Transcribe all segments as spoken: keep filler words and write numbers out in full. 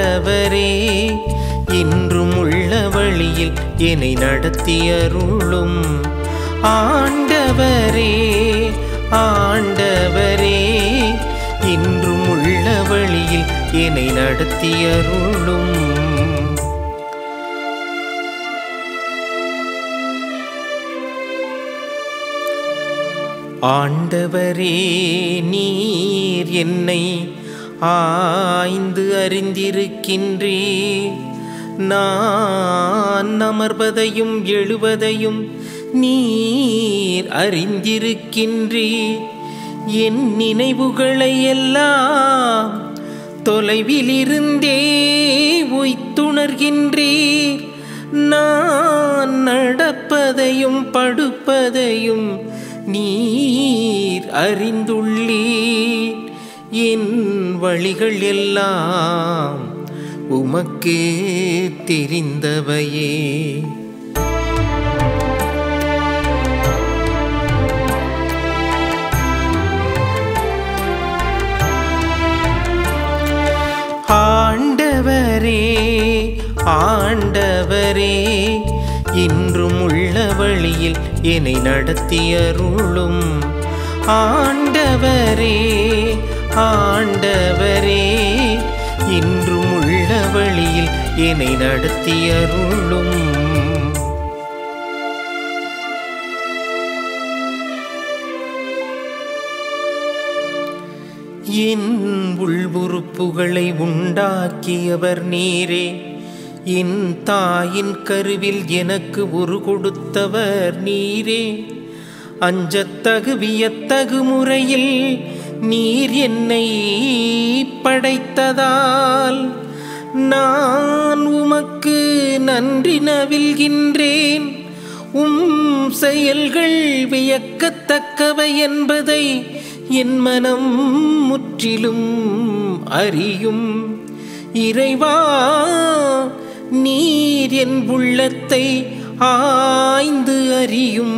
ஆண்டவரே இன்றும் உள்ள வழியில் என்னை நடத்தியருளும். ஆண்டவரே ஆண்டவரே இன்றும் உள்ள வழியில் என்னை நடத்தியருளும். ஆண்டவரே நீர் என்னை ஆய்ந்து அறிந்திருக்கின்றீர். நான் அமர்வதையும் எழுவதையும் நீர் அறிந்திருக்கின்றீர். என் நினைவுகளை எல்லாம் தொலைவிலிருந்தே உய்த்துணர்கின்றீர். நான் நடப்பதையும் படுப்பதையும் நீர் அறிந்துள்ளீர். என் வழிகள் எல்லாம் உமக்கு தெரிந்தவையே. ஆண்டவரே ஆண்டவரே இன்றும் உள்ள வழியில் என்னை நடத்தியருளும். ஆண்டவரே ஆண்டவரே இன்றும் உள்ள வழியில் என்னை நடத்தியருளும். என் உள்வுறுப்புகளை உண்டாக்கியவர் நீரே. என் தாயின் கருவில் எனக்கு உரு கொடுத்தவர் நீரே. அஞ்சத்தகு வியத்தகு முறையில் நீர் என்னை படைத்ததால் நான் உமக்கு நன்றி நவில்கின்றேன். உம் செயல்கள் வியக்கத்தக்கவை என்பதை என் மனம் முற்றிலும் அறியும். இறைவா நீர் என் உள்ளத்தை ஆய்ந்து அறியும்.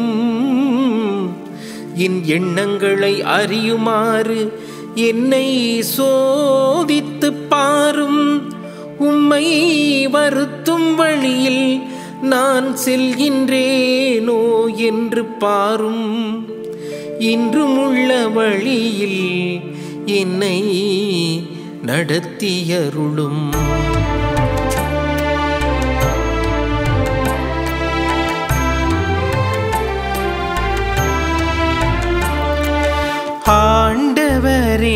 என் எண்ணங்களை அறியுமாறு என்னை சோதித்து பாரும். உம்மை வருத்தும் வழியில் நான் செல்கின்றேனோ என்று பாரும். இன்றும் உள்ள வழியில் என்னை நடத்தியருளும். ஆண்டவரே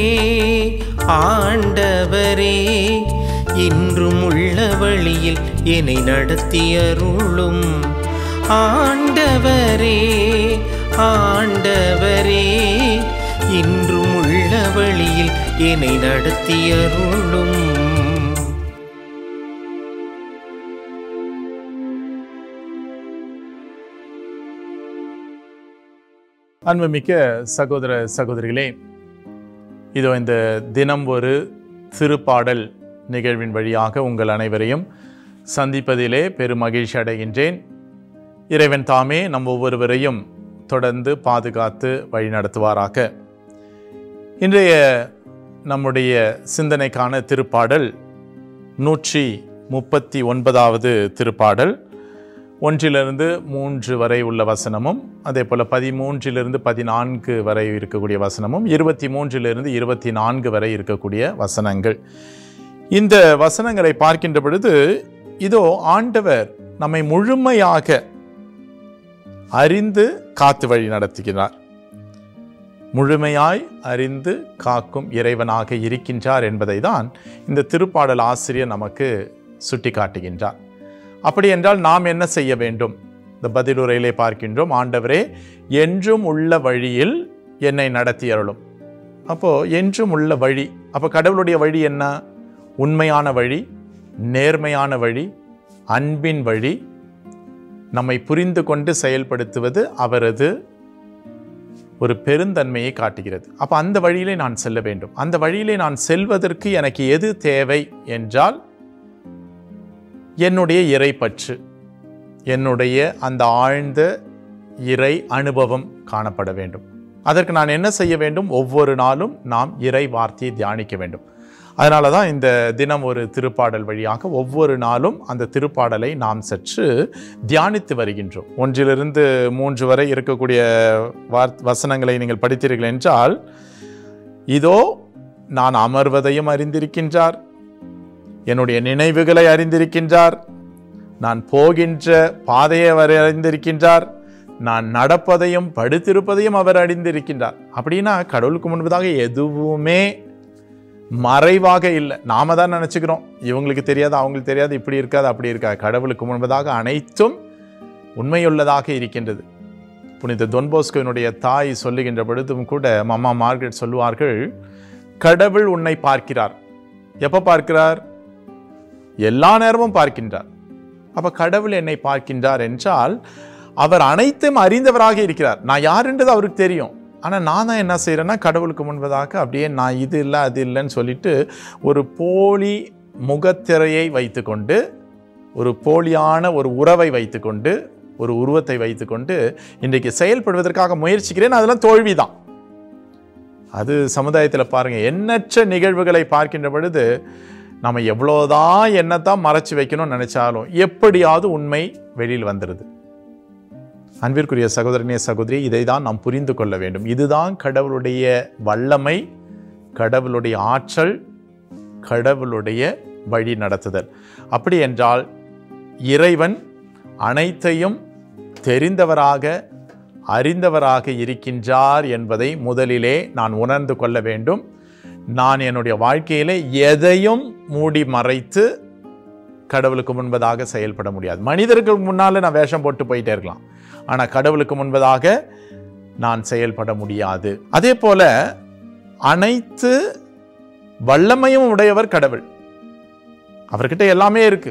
ஆண்டவரே இன்றும் உள்ள வழியில் என்னை நடத்தியருளும். ஆண்டவரே ஆண்டவரே இன்றும் உள்ள வழியில் என்னை நடத்தியருளும். அன்புமிக்க சகோதர சகோதரிகளே, இதோ இந்த தினம் ஒரு திருப்பாடல் நிகழ்வின் வழியாக உங்கள் அனைவரையும் சந்திப்பதிலே பெரும் மகிழ்ச்சி அடைகின்றேன். இறைவன் தாமே நம் ஒவ்வொருவரையும் தொடர்ந்து பாதுகாத்து வழி நடத்துவாராக. இன்றைய நம்முடைய சிந்தனைக்கான திருப்பாடல் நூற்றி முப்பத்தி ஒன்பதாவது திருப்பாடல். ஒன்றிலிருந்து மூன்று வரை உள்ள வசனமும், அதே போல் பதிமூன்றிலிருந்து பதினான்கு வரை இருக்கக்கூடிய வசனமும், இருபத்தி மூன்றிலிருந்து இருபத்தி நான்கு வரை இருக்கக்கூடிய வசனங்கள். இந்த வசனங்களை பார்க்கின்ற பொழுது இதோ ஆண்டவர் நம்மை முழுமையாக அறிந்து காத்து வழி நடத்துகிறார். முழுமையாய் அறிந்து காக்கும் இறைவனாக இருக்கின்றார் என்பதை தான் இந்த திருப்பாடல் ஆசிரியர் நமக்கு சுட்டி காட்டுகின்றார். அப்படி என்றால் நாம் என்ன செய்ய வேண்டும்? இந்த பதிலுரையிலே பார்க்கின்றோம், ஆண்டவரே என்றும் உள்ள வழியில் என்னை நடத்தி அருளும். அப்போ என்றும் உள்ள வழி, அப்போ கடவுளுடைய வழி என்ன? உண்மையான வழி, நேர்மையான வழி, அன்பின் வழி, நம்மை புரிந்து கொண்டு செயல்படுத்துவது அவரது ஒரு பெருந்தன்மையை காட்டுகிறது. அப்போ அந்த வழியிலே நான் செல்ல வேண்டும். அந்த வழியிலே நான் செல்வதற்கு எனக்கு எது தேவை என்றால் என்னுடைய இறைப்பற்று, என்னுடைய அந்த ஆழ்ந்த இறை அனுபவம் காணப்பட வேண்டும். அதற்கு நான் என்ன செய்ய வேண்டும்? ஒவ்வொரு நாளும் நாம் இறை வார்த்தையை தியானிக்க வேண்டும். அதனால தான் இந்த தினம் ஒரு திருப்பாடல் வழியாக ஒவ்வொரு நாளும் அந்த திருப்பாடலை நாம் சற்று தியானித்து வருகின்றோம். ஒன்றிலிருந்து மூன்று வரை இருக்கக்கூடிய வார் வசனங்களை நீங்கள் படித்தீர்கள் என்றால், இதோ நான் அமர்வதையும் அறிந்திருக்கின்றார், என்னுடைய நினைவுகளை அறிந்திருக்கின்றார், நான் போகின்ற பாதையை அவர் அறிந்திருக்கின்றார், நான் நடப்பதையும் படுத்திருப்பதையும் அவர் அறிந்திருக்கின்றார். அப்படின்னா கடவுளுக்கு முன்பதாக எதுவுமே மறைவாக இல்லை. நாம தான் நினச்சிக்கிறோம் இவங்களுக்கு தெரியாது, அவங்களுக்கு தெரியாது, இப்படி இருக்காது, அப்படி இருக்காது. கடவுளுக்கு முன்பதாக அனைத்தும் உண்மையுள்ளதாக இருக்கின்றது. புனித தொன் போஸ்கோவினுடைய தாய் சொல்லுகின்ற பொழுதும் கூட மம்மா மார்கரெட் சொல்லுவார்கள், கடவுள் உன்னை பார்க்கிறார். எப்போ பார்க்கிறார்? எல்லா நேரமும் பார்க்கின்றார். அப்போ கடவுள் என்னை பார்க்கின்றார் என்றால் அவர் அனைத்தும் அறிந்தவராக இருக்கிறார். நான் யாருன்றது அவருக்கு தெரியும். ஆனால் நான் தான் என்ன செய்கிறேன்னா, கடவுளுக்கு முன்பதாக அப்படியே நான் இது இல்லை அது இல்லைன்னு சொல்லிட்டு ஒரு போலி முகத்திரையை வைத்துக்கொண்டு, ஒரு போலியான ஒரு உறவை வைத்துக்கொண்டு, ஒரு உருவத்தை வைத்துக்கொண்டு இன்றைக்கு செயல்படுவதற்காக முயற்சிக்கிறேன். அதெல்லாம் தோல்வி தான். அது சமுதாயத்தில் பாருங்கள், எண்ணற்ற நிகழ்வுகளை பார்க்கின்ற பொழுது நம்ம எவ்வளோதான் என்னத்தான் மறைச்சி வைக்கணும்னு நினச்சாலும் எப்படியாவது உண்மை வெளியில் வந்துடுது. அன்பிற்குரிய சகோதரனே சகோதரி, இதை தான் நாம் புரிந்து கொள்ள வேண்டும். இதுதான் கடவுளுடைய வல்லமை, கடவுளுடைய ஆற்றல், கடவுளுடைய வழி நடத்துதல். அப்படி என்றால் இறைவன் அனைத்தையும் தெரிந்தவராக அறிந்தவராக இருக்கின்றார் என்பதை முதலிலே நான் உணர்ந்து கொள்ள வேண்டும். நான் என்னுடைய வாழ்க்கையிலே எதையும் மூடி மறைத்து கடவுளுக்கு முன்பதாக செயல்பட முடியாது. மனிதர்களுக்கு முன்னால் நான் வேஷம் போட்டு போயிட்டே இருக்கலாம், ஆனால் கடவுளுக்கு முன்பதாக நான் செயல்பட முடியாது. அதே போல அனைத்து வல்லமையும் உடையவர் கடவுள். அவர்கிட்ட எல்லாமே இருக்கு.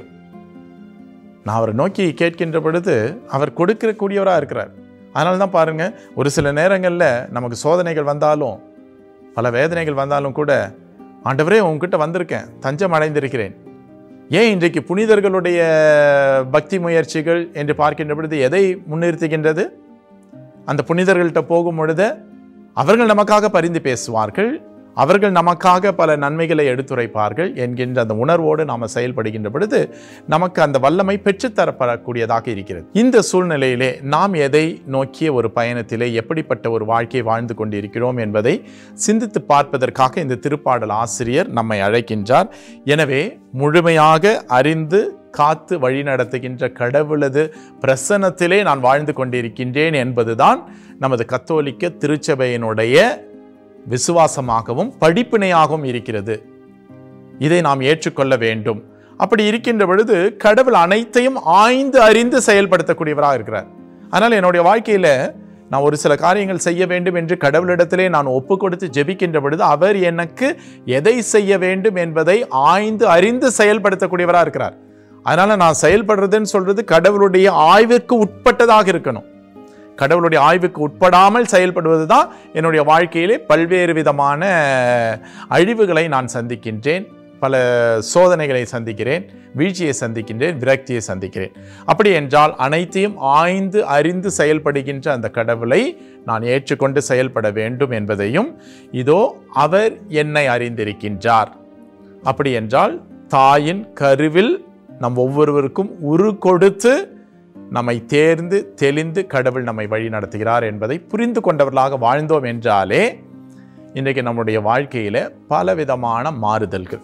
நான் அவரை நோக்கி கேட்கின்ற பொழுது அவர் கொடுக்கக்கூடியவராக இருக்கிறார். அதனால தான் பாருங்க, ஒரு சில நேரங்களில் நமக்கு சோதனைகள் வந்தாலும், பல வேதனைகள் வந்தாலும் கூட, ஆண்டவரே உங்ககிட்ட வந்திருக்கேன், தஞ்சம் அடைந்திருக்கிறேன். ஏன் இன்றைக்கு புனிதர்களுடைய பக்தி முயற்சிகள் என்று பார்க்கின்ற பொழுது எதை முன்னிறுத்துகின்றது? அந்த புனிதர்கள்ட்ட போகும் பொழுது அவர்கள் நமக்காக பரிந்து பேசுவார்கள், அவர்கள் நமக்காக பல நன்மைகளை எடுத்துரைப்பார்கள் என்கின்ற அந்த உணர்வோடு நாம் செயல்படுகின்ற பொழுது நமக்கு அந்த வல்லமை பெற்றுத்தரப்படக்கூடியதாக இருக்கிறது. இந்த சூழ்நிலையிலே நாம் எதை நோக்கிய ஒரு பயணத்திலே எப்படிப்பட்ட ஒரு வாழ்க்கையை வாழ்ந்து கொண்டிருக்கிறோம் என்பதை சிந்தித்து பார்ப்பதற்காக இந்த திருப்பாடல் ஆசிரியர் நம்மை அழைக்கின்றார். எனவே முழுமையாக அறிந்து காத்து வழி நடத்துகின்ற கடவுளது பிரசன்னத்திலே நான் வாழ்ந்து கொண்டிருக்கின்றேன் என்பதுதான் நமது கத்தோலிக்க திருச்சபையினுடைய விசுவாசமாகவும் படிப்பினையாகவும் இருக்கிறது. இதை நாம் ஏற்றுக்கொள்ள வேண்டும். அப்படி இருக்கின்ற பொழுது கடவுள் அனைத்தையும் ஆய்ந்து அறிந்து செயல்படுத்தக்கூடியவராக இருக்கிறார். அதனால் என்னுடைய வாழ்க்கையில் நான் ஒரு சில காரியங்கள் செய்ய வேண்டும் என்று கடவுளிடத்திலே நான் ஒப்பு கொடுத்து ஜெபிக்கின்ற பொழுது அவர் எனக்கு எதை செய்ய வேண்டும் என்பதை ஆய்ந்து அறிந்து செயல்படுத்தக்கூடியவராக இருக்கிறார். அதனால் நான் செயல்படுறதுன்னு சொல்றது கடவுளுடைய ஆய்விற்கு உட்பட்டதாக இருக்கணும். கடவுளுடைய ஆய்வுக்கு உட்படாமல் செயல்படுவது தான் என்னுடைய வாழ்க்கையிலே பல்வேறு விதமான அழிவுகளை நான் சந்திக்கின்றேன், பல சோதனைகளை சந்திக்கிறேன், வீழ்ச்சியை சந்திக்கின்றேன், விரக்தியை சந்திக்கிறேன். அப்படி என்றால் அனைத்தையும் ஆய்ந்து அறிந்து செயல்படுகின்ற அந்த கடவுளை நான் ஏற்றுக்கொண்டு செயல்பட வேண்டும் என்பதையும், இதோ அவர் என்னை அறிந்திருக்கின்றார். அப்படி என்றால் தாயின் கருவில் நம் ஒவ்வொருவருக்கும் உரு கொடுத்து நம்மை தேர்ந்து தெளிந்து கடவுள் நம்மை வழி நடத்துகிறார் என்பதை புரிந்து கொண்டவர்களாக வாழ்ந்தோம் என்றாலே இன்றைக்கு நம்முடைய வாழ்க்கையில பலவிதமான மாறுதல்கள்.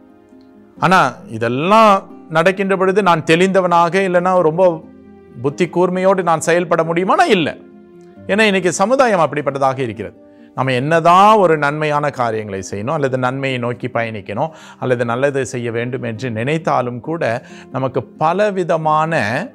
ஆனா இதெல்லாம் நடக்கின்ற பொழுது நான் தெளிந்தவனாக இல்லைன்னா ரொம்ப புத்தி கூர்மையோடு நான் செயல்பட முடியுமானா இல்லை. ஏன்னா இன்னைக்கு சமுதாயம் அப்படிப்பட்டதாக இருக்கிறது. நம்ம என்னதான் ஒரு நன்மையான காரியங்களை செய்யணும், அல்லது நன்மையை நோக்கி பயணிக்கணும், அல்லது நல்லதை செய்ய வேண்டும் என்று நினைத்தாலும் கூட நமக்கு பலவிதமான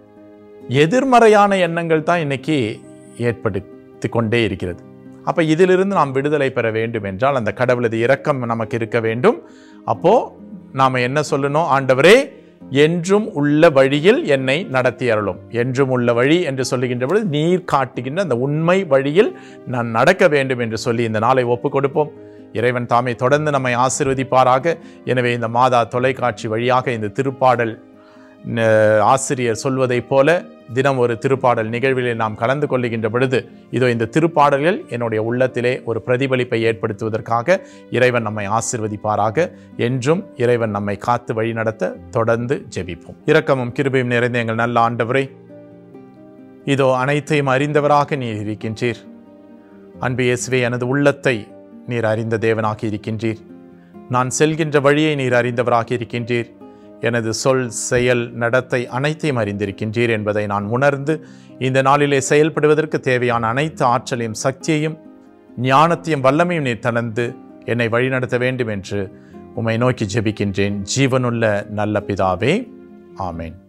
எதிர்மறையான எண்ணங்கள் தான் இன்னைக்கு ஏற்படுத்தி கொண்டே இருக்கிறது. அப்போ இதிலிருந்து நாம் விடுதலை பெற வேண்டும் என்றால் அந்த கடவுளது இரக்கம் நமக்கு இருக்க வேண்டும். அப்போ நாம் என்ன சொல்லணும்? ஆண்டவரே, என்றும் உள்ள வழியில் என்னை நடத்தி அருளும். என்றும் உள்ள வழி என்று சொல்லுகின்ற பொழுது நீர் காட்டுகின்ற அந்த உண்மை வழியில் நான் நடக்க வேண்டும் என்று சொல்லி இந்த நாளை ஒப்பு கொடுப்போம். இறைவன் தாமே தொடர்ந்து நம்மை ஆசீர்வதிப்பாராக. எனவே இந்த மாதா தொலைக்காட்சி வழியாக இந்த திருப்பாடல் ஆசிரியர் சொல்வதைப் போல தினம் ஒரு திருப்பாடல் நிகழ்விலே நாம் கலந்து கொள்ளுகின்ற பொழுது இதோ இந்த திருப்பாடல்கள் என்னுடைய உள்ளத்திலே ஒரு பிரதிபலிப்பை ஏற்படுத்துவதற்காக இறைவன் நம்மை ஆசீர்வதிப்பாராக. என்றும் இறைவன் நம்மை காத்து வழிநடத்த தொடர்ந்து ஜெபிப்போம். இரக்கமும் கிருபையும் நிறைந்த எங்கள் நல்ல ஆண்டவரே, இதோ அனைத்தையும் அறிந்தவராக நீர் இருக்கின்றீர். அன்பு இயேசுவே, எனது உள்ளத்தை நீர் அறிந்த தேவனாக இருக்கின்றீர். நான் செல்கின்ற வழியை நீர் அறிந்தவராக இருக்கின்றீர். எனது சொல், செயல், நடத்தை அனைத்தையும் அறிந்திருக்கின்றீர் என்பதை நான் உணர்ந்து இந்த நாளிலே செயல்படுவதற்கு தேவையான அனைத்து ஆற்றலையும் சக்தியையும் ஞானத்தையும் வல்லமையும் நீர் தளர்ந்து என்னை வழிநடத்த வேண்டும் என்று உம்மை நோக்கி ஜெபிக்கின்றேன். ஜீவனுள்ள நல்ல பிதாவே, ஆமேன்.